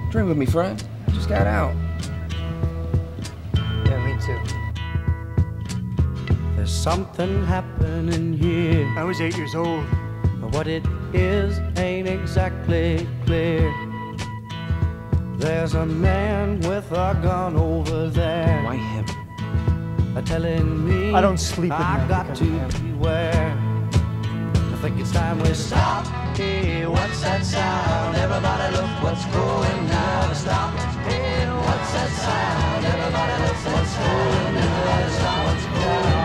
Drink with me, friend. I just got out. Yeah, me too. There's something happening here. I was 8 years old. But what it is ain't exactly clear. There's a man with a gun over there. Why him? Telling me I don't sleep at I night got because to of him. beware. I think it's time we stop. Hey, what's that sound? Everybody look what's going now. Stop. Hey, what's that sound? Everybody look what's going now. Stop. What's going